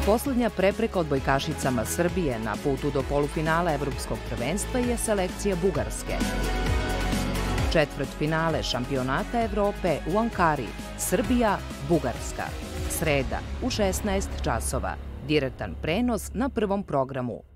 Poslednja prepreka odbojkašicama Srbije na putu do polufinala Evropskog prvenstva je selekcija Bugarske. Četvrtfinale šampionata Evrope u Ankari, Srbija, Bugarska. Sreda u 16 časova. Direktan prenos na Prvom programu.